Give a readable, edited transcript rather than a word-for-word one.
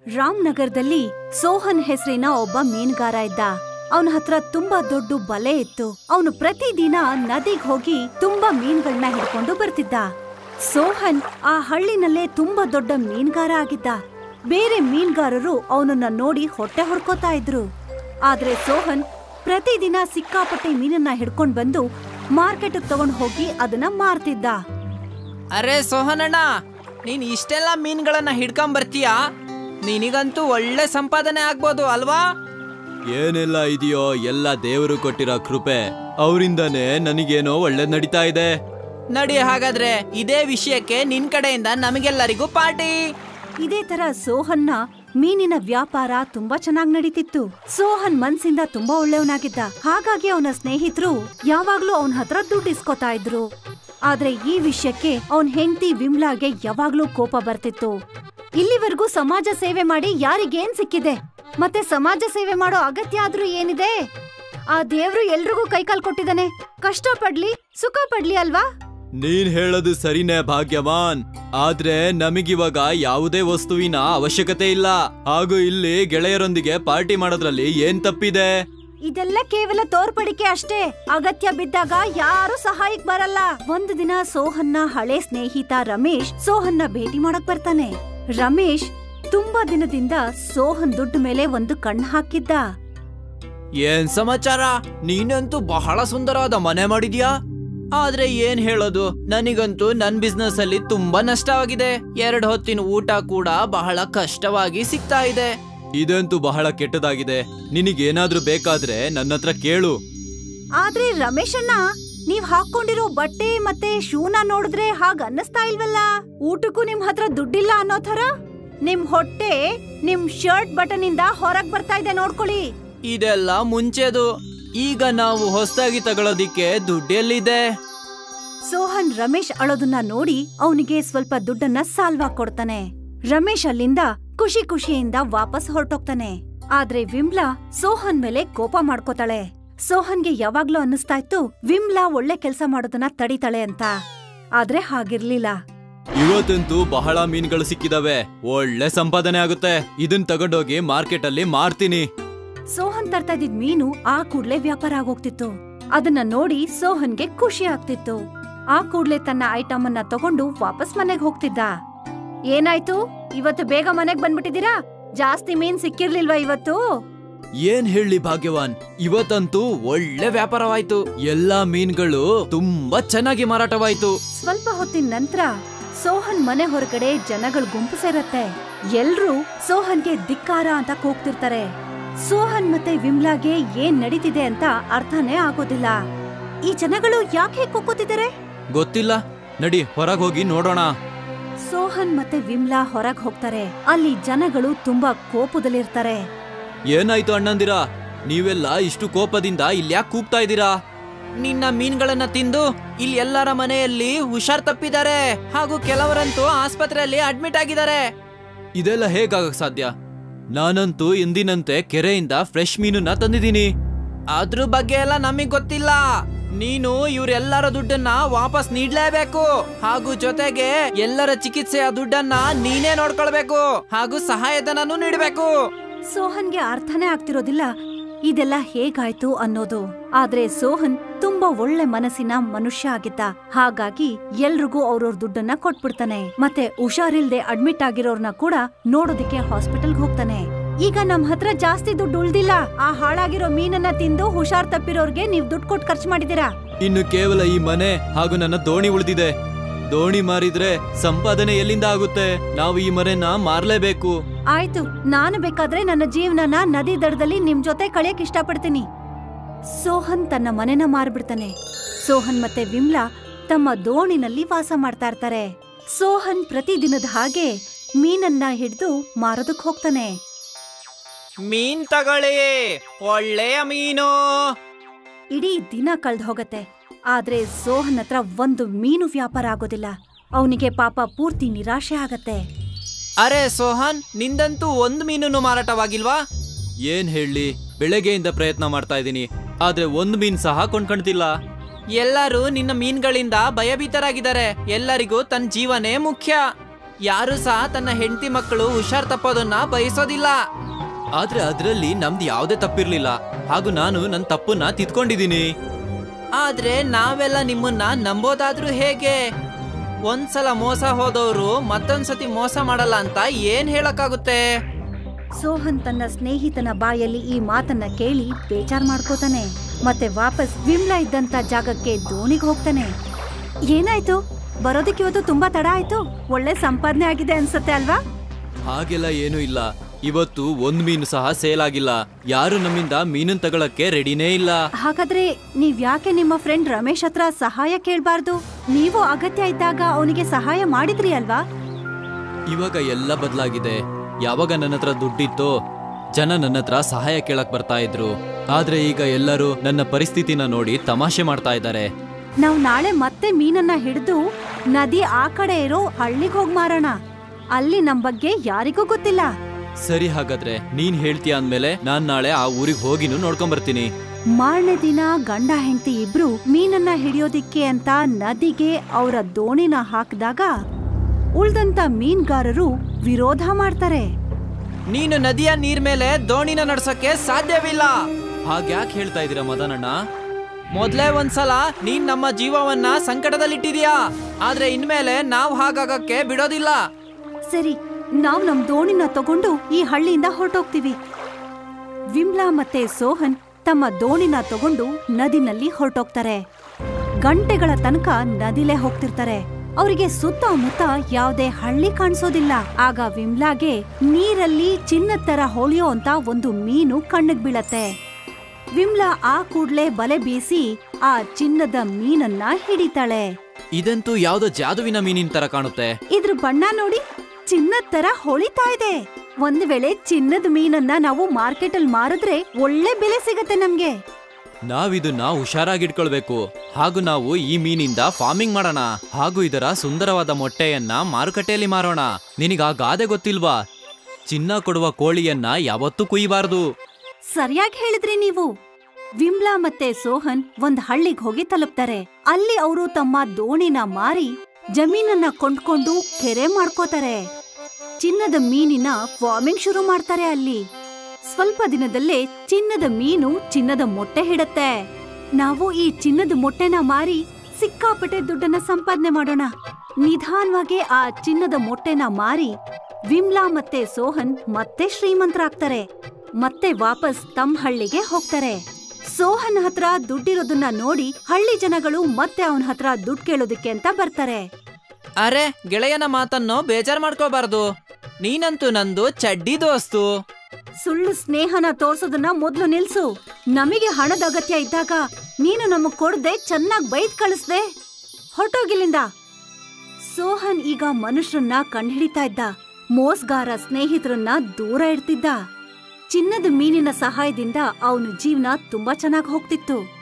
ರಾಮ್ನಗರದಲ್ಲಿ ಸೋಹನ್ ಹೆಸರಿನ ಒಬ್ಬ ಮೀನುಗಾರ ಇದ್ದ. ಅವನ ಹತ್ರ ತುಂಬಾ ದೊಡ್ಡ ಬಲೆ ಇತ್ತು. ಅವನು ಪ್ರತಿದಿನ ನದಿಗ್ ಹೋಗಿ ತುಂಬಾ ಮೀನುಗಳನ್ನ ಹಿಡ್ಕೊಂಡು ಬರ್ತಿದ್ದ. ಸೋಹನ್ ಆ ಹಳ್ಳಿನಲ್ಲೇ ತುಂಬಾ ದೊಡ್ಡ ಮೀನುಗಾರ ಆಗಿದ್ದ. ಬೇರೆ ಮೀನುಗಾರರು ಅವನನ್ನ ನೋಡಿ ಹೊಟ್ಟೆ ಹೊಡ್ಕೋತಾ ಇದ್ರು. ಆದ್ರೆ ಸೋಹನ್ ಪ್ರತಿದಿನ ಸಿಕ್ಕಾಪಟ್ಟೆ ಮೀನನ್ನ ಹಿಡ್ಕೊಂಡ್ ಬಂದು ಮಾರ್ಕೆಟ್ ತಗೊಂಡ್ ಹೋಗಿ ಅದನ್ನ ಮಾರ್ತಿದ್ದ. ಅರೆ ಸೋಹನ್ ಅಣ್ಣ, ನೀನ್ ಇಷ್ಟೆಲ್ಲ ಮೀನುಗಳನ್ನ ಹಿಡ್ಕೊಂಡ್ ಬರ್ತೀಯಾ? ನಿನಗಂತೂ ಒಳ್ಳೆ ಸಂಪಾದನೆ ಆಗ್ಬೋದು ಅಲ್ವಾ? ಏನೆಲ್ಲ ಇದೆಯೋ ಎಲ್ಲ ದೇವರು ಕೊಟ್ಟಿರೋ ಕೃಪೆ. ಅವರಿಂದಾನೇ ನನಗೇನೋ ಒಳ್ಳೇದ್ ನಡೀತಾ ಇದೆ. ನಡಿ, ಹಾಗಾದ್ರೆ ಇದೇ ವಿಷಯಕ್ಕೆ ನಿನ್ ಕಡೆಯಿಂದ ನಮಗೆಲ್ಲರಿಗೂ ಪಾರ್ಟಿ. ಇದೇ ತರ ಸೋಹನ್ನ ಮೀನಿನ ವ್ಯಾಪಾರ ತುಂಬಾ ಚೆನ್ನಾಗ್ ನಡೀತಿತ್ತು. ಸೋಹನ್ ಮನ್ಸಿಂದ ತುಂಬಾ ಒಳ್ಳೆಯವನಾಗಿದ್ದ. ಹಾಗಾಗಿ ಅವನ ಸ್ನೇಹಿತರು ಯಾವಾಗ್ಲೂ ಅವನ ಹತ್ರ ದುಡ್ಡು ಇಸ್ಕೊತಾ ಇದ್ರು. ಆದ್ರೆ ಈ ವಿಷಯಕ್ಕೆ ಅವನ್ ಹೆಂಡತಿ ವಿಮ್ಲಾಗೆ ಯಾವಾಗ್ಲೂ ಕೋಪ ಬರ್ತಿತ್ತು. ಇಲ್ಲಿವರೆಗೂ ಸಮಾಜ ಸೇವೆ ಮಾಡಿ ಯಾರಿಗೇನ್ ಸಿಕ್ಕಿದೆ? ಮತ್ತೆ ಸಮಾಜ ಸೇವೆ ಮಾಡೋ ಅಗತ್ಯ ಆದ್ರೂ ಏನಿದೆ? ಆ ದೇವ್ರು ಎಲ್ರಿಗೂ ಕೈಕಾಲ್ ಕೊಟ್ಟಿದ್ದಾನೆ. ಕಷ್ಟ ಪಡ್ಲಿ ಸುಖ ಪಡ್ಲಿ ಅಲ್ವಾ? ನೀನ್ ಹೇಳೋದು ಸರಿನೇ ಭಾಗ್ಯವಾನ್. ಆದ್ರೆ ನಮಗಿವಾಗ ಯಾವುದೇ ವಸ್ತುವಿನ ಅವಶ್ಯಕತೆ ಇಲ್ಲ. ಹಾಗೂ ಇಲ್ಲಿ ಗೆಳೆಯರೊಂದಿಗೆ ಪಾರ್ಟಿ ಮಾಡೋದ್ರಲ್ಲಿ ಏನ್ ತಪ್ಪಿದೆ? ಇದೆಲ್ಲ ಕೇವಲ ತೋರ್ಪಡಿಕೆ ಅಷ್ಟೇ. ಅಗತ್ಯ ಬಿದ್ದಾಗ ಯಾರು ಸಹಾಯಕ್ ಬರಲ್ಲ. ಒಂದು ದಿನ ಸೋಹನ್ನ ಹಳೆ ಸ್ನೇಹಿತ ರಮೇಶ್ ಸೋಹನ್ನ ಭೇಟಿ ಮಾಡಕ್ ಬರ್ತಾನೆ. ರಮೇಶ್ ತುಂಬಾ ದಿನದಿಂದ ಸೋಹನ್ ದುಡ್ಡು ಮೇಲೆ ಒಂದು ಕಣ್ಣು ಹಾಕಿದ್ದ. ಏನ್ ಸಮಾಚಾರ? ನೀನಂತೂ ಬಹಳ ಸುಂದರವಾದ ಮನೆ ಮಾಡಿದ್ಯಾ. ಆದ್ರೆ ಏನ್ ಹೇಳೋದು, ನನಗಂತೂ ನನ್ ಬಿಸ್ನೆಸ್ ಅಲ್ಲಿ ತುಂಬಾ ನಷ್ಟವಾಗಿದೆ. 2 ಹೊತ್ತಿನ ಊಟ ಕೂಡ ಬಹಳ ಕಷ್ಟವಾಗಿ ಸಿಗ್ತಾ ಇದೆ. ಇದಂತೂ ಬಹಳ ಕೆಟ್ಟದಾಗಿದೆ. ನಿನಗೇನಾದ್ರೂ ಬೇಕಾದ್ರೆ ನನ್ನ ಹತ್ರ ಕೇಳು. ಆದ್ರೆ ರಮೇಶ್ ಅಣ್ಣ, ನೀವ್ ಹಾಕೊಂಡಿರೋ ಬಟ್ಟೆ ಮತ್ತೆ ಶೂನ ನೋಡಿದ್ರೆ ಹಾಗ ಅನ್ನಿಸ್ತಾ ಇಲ್ವಲ್ಲ? ಊಟಕ್ಕೂ ನಿಮ್ ಹತ್ರ ದುಡ್ಡಿಲ್ಲ ಅನ್ನೋ ತರ. ನಿಮ್ ಹೊಟ್ಟೆ ನಿಮ್ ಶರ್ಟ್ ಬಟನ್ ಇಂದ ಹೊರಗ್ ಬರ್ತಾ ಇದೆ, ನೋಡ್ಕೊಳ್ಳಿ. ಇದೆಲ್ಲ ಮುಂಚೆದು. ಈಗ ನಾವು ಹೊಸದಾಗಿ ತಗೊಳ್ಳೋದಿಕ್ಕೆ ದುಡ್ಡೆಲ್ಲಿದೆ? ಸೋಹನ್ ರಮೇಶ್ ಅಳೋದನ್ನ ನೋಡಿ ಅವನಿಗೆ ಸ್ವಲ್ಪ ದುಡ್ಡನ್ನ ಸಾಲ್ವಾ ಕೊಡ್ತಾನೆ. ರಮೇಶ್ ಅಲ್ಲಿಂದ ಖುಷಿ ಖುಷಿಯಿಂದ ವಾಪಸ್ ಹೊರಟೋಗ್ತಾನೆ. ಆದ್ರೆ ವಿಮ್ಲಾ ಸೋಹನ್ ಮೇಲೆ ಕೋಪ ಮಾಡ್ಕೋತಾಳೆ. ಸೋಹನ್ಗೆ ಯಾವಾಗ್ಲೂ ಅನ್ನಿಸ್ತಾ ಇತ್ತು ವಿಮ್ಲಾ ಒಳ್ಳೆ ಕೆಲ್ಸ ಮಾಡೋದನ್ನ ತಡಿತಾಳೆ ಅಂತ. ಆದ್ರೆ ಹಾಗಿರ್ಲಿಲ್ಲ. ಇವತ್ತಂತೂ ಬಹಳ ಮೀನುಗಳು ಸಿಕ್ಕಿದಾವೆ. ಒಳ್ಳೆ ಸಂಪಾದನೆ ಆಗುತ್ತೆ. ಇದನ್ ತಗೊಂಡೋಗಿ ಮಾರ್ಕೆಟ್ ಅಲ್ಲಿ ಮಾರ್ತೀನಿ. ಸೋಹನ್ ತರ್ತಾ ಇದ್ದಿದ್ ಮೀನು ಆ ಕೂಡ್ಲೆ ವ್ಯಾಪಾರ ಆಗೋಗ್ತಿತ್ತು. ಅದನ್ನ ನೋಡಿ ಸೋಹನ್ಗೆ ಖುಷಿ ಆಗ್ತಿತ್ತು. ಆ ಕೂಡ್ಲೆ ತನ್ನ ಐಟಮ್ ಅನ್ನ ತಗೊಂಡು ವಾಪಸ್ ಮನೆಗ್ ಹೋಗ್ತಿದ್ದ. ಏನಾಯ್ತು, ಇವತ್ತು ಬೇಗ ಮನೆಗ್ ಬಂದ್ಬಿಟ್ಟಿದೀರಾ? ಜಾಸ್ತಿ ಮೀನ್ ಸಿಕ್ಕಿರ್ಲಿಲ್ವಾ ಇವತ್ತು? ಏನ್ ಹೇಳಿ ಭಾಗ್ಯವಾನ್, ಇವತ್ತಂತೂ ಒಳ್ಳೆ ವ್ಯಾಪಾರವಾಯ್ತು. ಎಲ್ಲಾ ಮೀನುಗಳು ತುಂಬಾ ಚೆನ್ನಾಗಿ ಮಾರಾಟವಾಯ್ತು. ಸ್ವಲ್ಪ ಹೊತ್ತಿನ ನಂತರ ಸೋಹನ್ ಮನೆ ಹೊರಗಡೆ ಜನಗಳು ಗುಂಪು ಸೇರತ್ತೆ. ಎಲ್ರೂ ಸೋಹನ್ಗೆ ಧಿಕ್ಕಾರ ಅಂತ ಕೂಗ್ತಿರ್ತಾರೆ. ಸೋಹನ್ ಮತ್ತೆ ವಿಮ್ಲಾಗೆ ಏನ್ ನಡೀತಿದೆ ಅಂತ ಅರ್ಥನೇ ಆಗೋದಿಲ್ಲ. ಈ ಜನಗಳು ಯಾಕೆ ಕೂಗ್ತಿದ್ದಾರೆ ಗೊತ್ತಿಲ್ಲ. ನಡಿ ಹೊರಗ್ ಹೋಗಿ ನೋಡೋಣ. ಸೋಹನ್ ಮತ್ತೆ ವಿಮ್ಲಾ ಹೊರಗ್ ಹೋಗ್ತಾರೆ. ಅಲ್ಲಿ ಜನಗಳು ತುಂಬಾ ಕೋಪದಲ್ಲಿರ್ತಾರೆ. ಏನಾಯ್ತು ಅಣ್ಣಂದಿರ, ನೀವೆಲ್ಲ ಇಷ್ಟು ಕೋಪದಿಂದ ಇಲ್ಯಾಕ್ ಕೂಗ್ತಾ ಇದ್ದೀರಾ? ನಿನ್ನ ಮೀನುಗಳನ್ನ ತಿಂದು ಇಲ್ಲಿ ಎಲ್ಲರ ಮನೆಯಲ್ಲಿ ಹುಷಾರ್ ತಪ್ಪಿದ್ದಾರೆ. ಹಾಗೂ ಕೆಲವರಂತೂ ಆಸ್ಪತ್ರೆಯಲ್ಲಿ ಅಡ್ಮಿಟ್ ಆಗಿದ್ದಾರೆ. ಇದೆಲ್ಲ ಹೇಗಾಗಕ್ ಸಾಧ್ಯ? ನಾನಂತೂ ಎಂದಿನಂತೆ ಕೆರೆಯಿಂದ ಫ್ರೆಶ್ ಮೀನನ್ನ ತಂದಿದ್ದೀನಿ. ಅದ್ರ ಬಗ್ಗೆ ಎಲ್ಲ ನಮಗ್ ಗೊತ್ತಿಲ್ಲ. ನೀನು ಇವರೆಲ್ಲರ ದುಡ್ಡನ್ನ ವಾಪಸ್ ನೀಡ್ಲೇಬೇಕು. ಹಾಗೂ ಜೊತೆಗೆ ಎಲ್ಲರ ಚಿಕಿತ್ಸೆಯ ದುಡ್ಡನ್ನ ನೀನೇ ನೋಡ್ಕೊಳ್ಬೇಕು. ಹಾಗೂ ಸಹಾಯಧನನೂ ನೀಡಬೇಕು. ಸೋಹನ್ಗೆ ಅರ್ಥನೇ ಆಗ್ತಿರೋದಿಲ್ಲ ಇದೆಲ್ಲ ಹೇಗಾಯ್ತು ಅನ್ನೋದು. ಆದ್ರೆ ಸೋಹನ್ ತುಂಬಾ ಒಳ್ಳೆ ಮನಸ್ಸಿನ ಮನುಷ್ಯ ಆಗಿದ್ದ. ಹಾಗಾಗಿ ಎಲ್ರಿಗೂ ಅವ್ರವ್ರ ದುಡ್ಡನ್ನ ಕೊಟ್ಬಿಡ್ತಾನೆ. ಮತ್ತೆ ಹುಷಾರಿಲ್ದೆ ಅಡ್ಮಿಟ್ ಆಗಿರೋರ್ನ ಕೂಡ ನೋಡೋದಿಕ್ಕೆ ಹಾಸ್ಪಿಟಲ್ಗೆ ಹೋಗ್ತಾನೆ. ಈಗ ನಮ್ ಹತ್ರ ಜಾಸ್ತಿ ದುಡ್ಡು ಉಳ್ದಿಲ್ಲ. ಆ ಹಾಳಾಗಿರೋ ಮೀನನ್ನ ತಿಂದು ಹುಷಾರ್ ತಪ್ಪಿರೋರ್ಗೆ ನೀವ್ ದುಡ್ಡು ಕೊಟ್ಟು ಖರ್ಚು ಮಾಡಿದೀರಾ. ಇನ್ನು ಕೇವಲ ಈ ಮನೆ ಹಾಗೂ ನನ್ನ ದೋಣಿ ಉಳಿದಿದೆ. ದೋಣಿ ಮಾರಿದ್ರೆ ಸಂಪಾದನೆ ಎಲ್ಲಿಂದ ಆಗುತ್ತೆ? ನಾವು ಈ ಮನೆನ ಮಾರ್ಲೇಬೇಕು. ಆಯ್ತು, ನಾನು ಬೇಕಾದ್ರೆ ನನ್ನ ಜೀವನನ ನದಿ ದಡದಲ್ಲಿ ನಿಮ್ ಜೊತೆ ಕಳೆಯಕ್ ಇಷ್ಟಪಡ್ತೀನಿ. ಸೋಹನ್ ತನ್ನ ಮನೆನ ಮಾರ್ಬಿಡ್ತಾನೆ. ಸೋಹನ್ ಮತ್ತೆ ವಿಮ್ಲಾ ತಮ್ಮ ದೋಣಿನಲ್ಲಿ ವಾಸ ಮಾಡ್ತಾ ಇರ್ತಾರೆ. ಸೋಹನ್ ಪ್ರತಿದಿನದ ಹಾಗೆ ಮೀನನ್ನ ಹಿಡಿದು ಮಾರೋದಕ್ ಹೋಗ್ತಾನೆ. ಮೀನ್ ತಗೊಳ್ಳಿ, ಒಳ್ಳೆಯ ಮೀನು. ಇಡೀ ದಿನ ಕಳ್ದ್ ಹೋಗತ್ತೆ. ಆದ್ರೆ ಸೋಹನ್ ಹತ್ರ ಒಂದು ಮೀನು ವ್ಯಾಪಾರ ಆಗೋದಿಲ್ಲ. ಅವನಿಗೆ ಪಾಪ ಪೂರ್ತಿ ನಿರಾಶೆ ಆಗತ್ತೆ. ಅರೆ ಸೋಹನ್, ನಿಂದಂತೂ ಒಂದು ಮೀನು ಮಾರಾಟವಾಗಿಲ್ವಾ? ಏನ್ ಹೇಳಿ, ಬೆಳಗ್ಗೆಯಿಂದ ಪ್ರಯತ್ನ ಮಾಡ್ತಾ ಇದ್ದೀನಿ. ಆದ್ರೆ ಒಂದ್ ಮೀನ್ ಸಹ ಕೊಂಡ್ಕೊಂತಿಲ್ಲ. ಎಲ್ಲರೂ ನಿನ್ನ ಮೀನ್ಗಳಿಂದ ಭಯಭೀತರಾಗಿದ್ದಾರೆ. ಎಲ್ಲರಿಗೂ ತನ್ನ ಜೀವನೇ ಮುಖ್ಯ. ಯಾರು ಸಹ ತನ್ನ ಹೆಂಡತಿ ಮಕ್ಕಳು ಹುಷಾರ್ ತಪ್ಪೋದನ್ನ ಬಯಸೋದಿಲ್ಲ. ಆದ್ರೆ ಅದ್ರಲ್ಲಿ ನಮ್ದು ಯಾವ್ದೇ ತಪ್ಪಿರ್ಲಿಲ್ಲ, ಹಾಗೂ ನಾನು ನನ್ನ ತಪ್ಪನ್ನ ತಿದ್ಕೊಂಡಿದೀನಿ. ಆದ್ರೆ ನಾವೆಲ್ಲ ನಿಮ್ಮನ್ನ ನಂಬೋದಾದ್ರೂ ಹೇಗೆ? ಒಂದ್ಸಲ ಮೋಸ ಹೋದವರು ಮತ್ತೊಂದ್ಸತಿ ಮೋಸ ಮಾಡಲ್ಲ ಅಂತ ಏನ್ ಹೇಳಕ್ಕಾಗುತ್ತೆ? ಸೋಹನ್ ತನ್ನ ಸ್ನೇಹಿತನ ಬಾಯಲ್ಲಿ ಈ ಮಾತನ್ನ ಕೇಳಿ ಬೇಜಾರ್ ಮಾಡ್ಕೋತಾನೆ. ಮತ್ತೆ ವಾಪಸ್ ವಿಮ್ಲಾ ಇದ್ದಂತ ಜಾಗಕ್ಕೆ ದೋಣಿಗೆ ಹೋಗ್ತಾನೆ. ಏನಾಯ್ತು? ಬರೋದಕ್ಕೆ ಇವತ್ತು ತುಂಬಾ ತಡ ಆಯ್ತು. ಒಳ್ಳೆ ಸಂಪಾದನೆ ಆಗಿದೆ ಅನ್ಸತ್ತೆ ಅಲ್ವಾ? ಹಾಗೆಲ್ಲ ಏನೂ ಇಲ್ಲ. ಇವತ್ತು ಒಂದ್ ಮೀನು ಸಹ ಸೇಲ್ ಆಗಿಲ್ಲ. ಯಾರು ನಮ್ಮಿಂದ ಮೀನನ್ ತಗೊಳಕ್ಕೆ ರೆಡಿನೇ ಇಲ್ಲ. ಹಾಗಾದ್ರೆ ನೀವ್ ಯಾಕೆ ನಿಮ್ಮ ಫ್ರೆಂಡ್ ರಮೇಶ್ ಹತ್ರ ಸಹಾಯ ಕೇಳ್ಬಾರ್ದು? ನೀವು ಅಗತ್ಯ ಇದ್ದಾಗ ಅವನಿಗೆ ಸಹಾಯ ಮಾಡಿದ್ರಿ ಅಲ್ವಾ? ಇವಾಗ ಎಲ್ಲ ಬದಲಾಗಿದೆ. ಯಾವಾಗ ನನ್ನ ಹತ್ರ ದುಡ್ಡಿತ್ತೋ ಜನ ನನ್ನ ಹತ್ರ ಸಹಾಯ ಕೇಳಕ್ ಬರ್ತಾ ಇದ್ರು. ಆದ್ರೆ ಈಗ ಎಲ್ಲರೂ ನನ್ನ ಪರಿಸ್ಥಿತಿನ ನೋಡಿ ತಮಾಷೆ ಮಾಡ್ತಾ ಇದ್ದಾರೆ. ನಾವ್ ನಾಳೆ ಮತ್ತೆ ಮೀನನ್ನ ಹಿಡಿದು ನದಿ ಆ ಕಡೆ ಇರೋ ಹಳ್ಳಿಗೆ ಹೋಗ್ ಮಾರೋಣ. ಅಲ್ಲಿ ನಮ್ ಬಗ್ಗೆ ಯಾರಿಗೂ ಗೊತ್ತಿಲ್ಲ. ಸರಿ, ಹಾಗಾದ್ರೆ ನೀನ್ ಹೇಳ್ತೀಯ ಅಂದ್ಮೇಲೆ ನಾನ್ ನಾಳೆ ಆ ಊರಿಗೆ ಹೋಗಿನೂ ನೋಡ್ಕೊಂಡ್ ಬರ್ತೀನಿ. ಮಾರನೇ ದಿನ ಗಂಡ ಹೆಂಡತಿ ಇಬ್ರು ಮೀನನ್ನ ಹಿಡಿಯೋದಿಕ್ಕೆ ಅಂತ ನದಿಗೆ ಅವರ ದೋಣಿನ ಹಾಕಿದಾಗ ಉಳ್ದಂತ ಮೀನ್ಗಾರರು ವಿರೋಧ ಮಾಡ್ತಾರೆ. ನೀನು ನದಿಯ ನೀರ್ ಮೇಲೆ ದೋಣಿನ ನಡ್ಸಕ್ಕೆ ಸಾಧ್ಯವಿಲ್ಲ. ಹಾಗ್ಯಾಕೆ ಹೇಳ್ತಾ ಇದೀರಾ ಮದನಣ್ಣ? ಮೊದ್ಲೇ ಒಂದ್ಸಲ ನೀನ್ ನಮ್ಮ ಜೀವವನ್ನ ಸಂಕಟದಲ್ಲಿಟ್ಟಿದ್ಯಾ, ಆದ್ರೆ ಇನ್ಮೇಲೆ ನಾವ್ ಹಾಗಾಗಕ್ಕೆ ಬಿಡೋದಿಲ್ಲ. ಸರಿ, ನಾವ್ ನಮ್ ದೋಣಿನ ತಗೊಂಡು ಈ ಹಳ್ಳಿಯಿಂದ ಹೊರಟೋಗ್ತೀವಿ. ವಿಮ್ಲಾ ಮತ್ತೆ ಸೋಹನ್ ತಮ್ಮ ದೋಣಿನ ತಗೊಂಡು ನದಿನಲ್ಲಿ ಹೊರಟೋಗ್ತಾರೆ. ಗಂಟೆಗಳ ತನಕ ನದಿಲೇ ಹೋಗ್ತಿರ್ತಾರೆ. ಅವರಿಗೆ ಸುತ್ತಮುತ್ತ ಯಾವುದೇ ಹಳ್ಳಿ ಕಾಣಿಸೋದಿಲ್ಲ. ಆಗ ವಿಮ್ಲಾಗೆ ನೀರಲ್ಲಿ ಚಿನ್ನದ ತರ ಹೊಳೆಯೋ ಅಂತ ಒಂದು ಮೀನು ಕಣ್ಣಿಗೆ ಬೀಳತ್ತೆ. ವಿಮ್ಲಾ ಆ ಕೂಡ್ಲೆ ಬಲೆ ಬೀಸಿ ಆ ಚಿನ್ನದ ಮೀನನ್ನ ಹಿಡಿತಾಳೆ. ಇದಂತೂ ಯಾವ್ದೋ ಜಾದುವಿನ ಮೀನಿನ ತರ ಕಾಣುತ್ತೆ. ಇದ್ರ ಬಣ್ಣ ನೋಡಿ, ಚಿನ್ನದ ತರ ಹೊಳಿತಾ ಇದೆ. ಒಂದ್ ವೇಳೆ ಚಿನ್ನದ ಮೀನನ್ನ ನಾವು ಮಾರ್ಕೆಟ್ ಅಲ್ಲಿ ಮಾರಿದ್ರೆ ಒಳ್ಳೆ ಬೆಲೆ ಸಿಗತ್ತೆ ನಮ್ಗೆ. ನಾವಿದನ್ನ ಹುಷಾರಾಗಿಟ್ಕೊಳ್ಬೇಕು. ಹಾಗೂ ನಾವು ಈ ಮೀನಿಂದ ಫಾರ್ಮಿಂಗ್ ಮಾಡೋಣ. ಹಾಗೂ ಇದರ ಸುಂದರವಾದ ಮೊಟ್ಟೆಯನ್ನ ಮಾರುಕಟ್ಟೆಯಲ್ಲಿ ಮಾರೋಣ. ನಿನಗ ಗಾದೆ ಗೊತ್ತಿಲ್ವಾ? ಚಿನ್ನ ಕೊಡುವ ಕೋಳಿಯನ್ನ ಯಾವತ್ತೂ ಕುಯ್ಯಬಾರದು. ಸರಿಯಾಗಿ ಹೇಳಿದ್ರಿ ನೀವು. ವಿಮ್ಲಾ ಮತ್ತೆ ಸೋಹನ್ ಒಂದ್ ಹಳ್ಳಿಗೆ ಹೋಗಿ ತಲುಪ್ತಾರೆ. ಅಲ್ಲಿ ಅವರು ತಮ್ಮ ದೋಣಿನ ಮಾರಿ ಜಮೀನನ್ನ ಕೊಂಡ್ಕೊಂಡು ಕೆರೆ ಮಾಡ್ಕೋತಾರೆ. ಚಿನ್ನದ ಮೀನಿನ ಫಾರ್ಮಿಂಗ್ ಶುರು ಮಾಡ್ತಾರೆ. ಅಲ್ಲಿ ಸ್ವಲ್ಪ ದಿನದಲ್ಲೇ ಚಿನ್ನದ ಮೀನು ಚಿನ್ನದ ಮೊಟ್ಟೆ ಹಿಡತ್ತೆ. ನಾವು ಈ ಚಿನ್ನದ ಮೊಟ್ಟೆನ ಮಾರಿ ಸಿಕ್ಕಾಪಟ್ಟೆ ದುಡ್ಡನ್ನ ಸಂಪಾದನೆ ಮಾಡೋಣ. ನಿಧಾನವಾಗಿ ಆ ಚಿನ್ನದ ಮೊಟ್ಟೆನ ಮಾರಿ ವಿಮ್ಲಾ ಮತ್ತೆ ಸೋಹನ್ ಮತ್ತೆ ಶ್ರೀಮಂತರಾಗ್ತಾರೆ. ಮತ್ತೆ ವಾಪಸ್ ತಮ್ಮ ಹಳ್ಳಿಗೆ ಹೋಗ್ತಾರೆ. ಸೋಹನ್ ಹತ್ರ ದುಡ್ಡಿರೋದನ್ನ ನೋಡಿ ಹಳ್ಳಿ ಜನಗಳು ಮತ್ತೆ ಅವನ ಹತ್ರ ದುಡ್ಡು ಕೇಳೋದಕ್ಕೆ ಅಂತ ಬರ್ತಾರೆ. ಅರೆ, ಗೆಳೆಯನ ಮಾತನ್ನು ಬೇಜಾರ್ ಮಾಡ್ಕೋಬಾರ್ದು. ನೀನಂತೂ ನಂದು ಚಡ್ಡಿ ದೋಸ್ತು. ಸುಳ್ಳು ಸ್ನೇಹನ ತೋರ್ಸೋದನ್ನ ಮೊದ್ಲು ನಿಲ್ಸು. ನಮಗೆ ಹಣದ ಅಗತ್ಯ ಇದ್ದಾಗ ನೀನು ನಮಗ್ ಕೊಡದೆ ಚೆನ್ನಾಗ್ ಬೈದ್ ಕಳಿಸ್ದೆ. ಹೊರಟೋಗಿಲ್ಲಿಂದ. ಸೋಹನ್ ಈಗ ಮನುಷ್ಯರನ್ನ ಕಂಡ್ಹಿಡಿತಾ ಇದ್ದ. ಮೋಸ್ಗಾರ ಸ್ನೇಹಿತರನ್ನ ದೂರ ಇಡ್ತಿದ್ದ. ಚಿನ್ನದ ಮೀನಿನ ಸಹಾಯದಿಂದ ಅವನ ಜೀವನ ತುಂಬಾ ಚೆನ್ನಾಗಿ ಹೋಗ್ತಿತ್ತು.